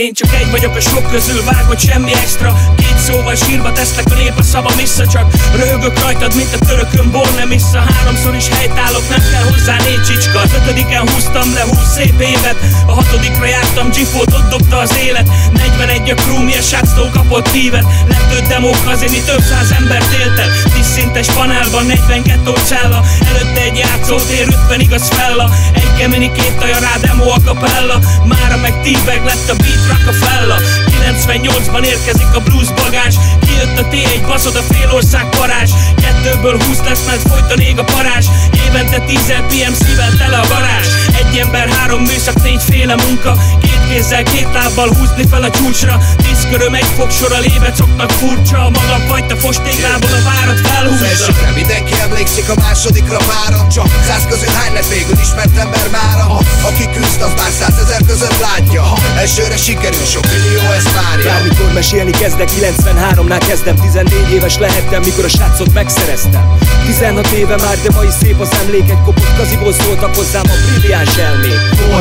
Én csak egy vagyok a sok közül, vágod semmi extra. Két szóval sírba teszlek, a nép a szavam vissza. Csak röhögök rajtad, mint a törökön, bor nem vissza. Háromszor is helytállok, nem kell hozzá 4 csicska. Az 5-en húztam le 20 szép évet. A 6-dikra jártam, G4-t, ott dobta az élet. 41 a crew, mi a sráctól kapott hívet. Lett 5 demók, azért mi több száz embert éltel. 10 szintes panelban, 40 gettó cella. Előtte egy játszótér, 50 igaz fella. Egy kemeni, 2 taja rá, demo a kapella. Mára meg T-bag lett a beat, Rockefeller. 98-ban érkezik a blues bagás. Kijött a T1, baszod a fél ország parázs. 2-ből 20 lesz, mert folyton ég a parázs. Évente 10 PMC-vel tele a garázs. Egy ember, 3 műszak, 4 féle munka. 2 kézzel, 2 lábbal húzni fel a csúcsra. 10 köröm, 1 fogsorral évecoknak furcsa. A maga fajta fostéklából a várat felhúzza. Elsőkre mindenki emlékszik, a másodikra várom. Csak 100 közül hány lett végül ismert ember mára? Aki küzd, az már 100 000 között látja. Elsőre sikerül, sok millió ezt várja. Bármikor mesélni kezdek, 93-nál kezdem. 14 éves lehettem, mikor a srácot megszereztem. 16 éve már, de mai szép az emlék. Egy kopott kaziból szóltak hozzám a brilliáns elmék.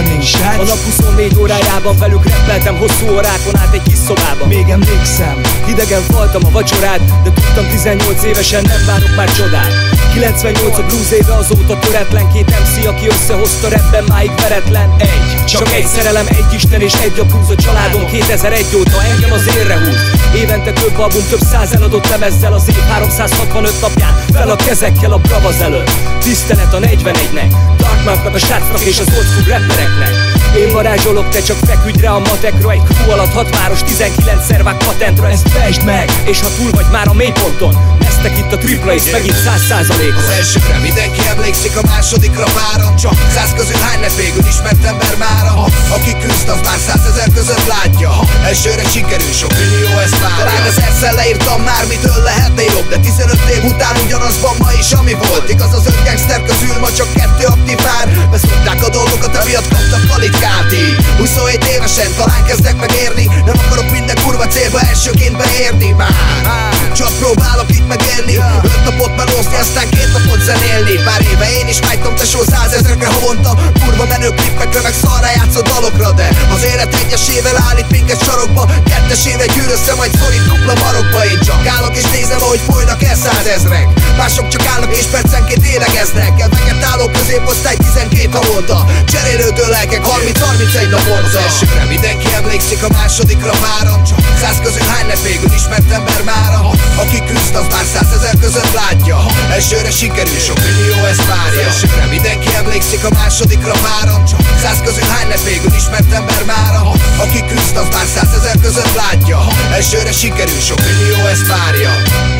A nap 24 órájában velük reppeltem, hosszú órákon át egy kis szobában. Még emlékszem, hidegen faltam a vacsorát, de tudtam 18 évesen nem várok már csodát. 98 a blues éve, azóta töretlen. 2 MC, aki összehozta rapben, máig veretlen. Csak egy szerelem, egy Isten és egy a blues a családon. 2001 óta engem az élre húz. Évente több album, több 100 eladott lemezzel. Az év 365 napján fel a kezekkel a bravaz előtt. Tisztelet a 41-nek, Darkmouthnak, a srácnak és az old school rappereknek. Én varázsolok, te csak feküdj rá a matekra. Egy crew alatt 6 város, 19-szer vág patentra. Ezt fejtsd meg, és ha túl vagy már a mélyponton, neztek itt a Triple Ace, megint 100%-on. Az elsőkre mindenki emlékszik, a másodikra várom. Csak 100 közül hány lett végül ismert ember mára? Aki küzd, az már 100 000 között látja. Elsőre sikerül, sok millió ezt várja. Talán 1000-szer leírtam már, mitől lehetne jobb, de 15 év után ugyanazban ma is ami volt. Igaz, az 5 gangster közül ma csak 2 aktív vár. Beszokták a dolgokat, emiatt kaptak palitkát. 27 évesen talán kezdek megérni. Nem akarok minden kurva célba elsőként beérni már. Csak próbálok itt megélni. 5 napot melózni, aztán 2 napot zenélni. Pár éve én is vágytam tesó 100 000-re havonta. Kurva menő klippekre, meg szarra játszott dalokra. De az élet egyesével állít minket sarokba. Kettesével gyűr össze, majd szorít dupla marokba. Én csak állok és nézem, ahogy folynak el 100 000-ek. Mások csak állnak és percenként élegeznek. El vegetáló középosztály 12 havonta. Cserélődő lelkek 30-31 naponta. Az elsőkre mindenki emlékszik, a másodikra várom. Csak 100 közül hány lett végül ismert ember mára? Aki küzd, az már 100 000 között látja. Elsőre sikerül, sok millió ezt várja. Az elsőkre mindenki emlékszik, a másodikra várom. Csak 100 közül hány lett végül ismert ember mára? Aki küzd, az már 100 000 között látja. Elsőre sikerül, sok millió ezt várja.